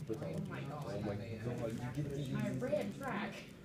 Oh my god. Oh my god, you get these. I ran track.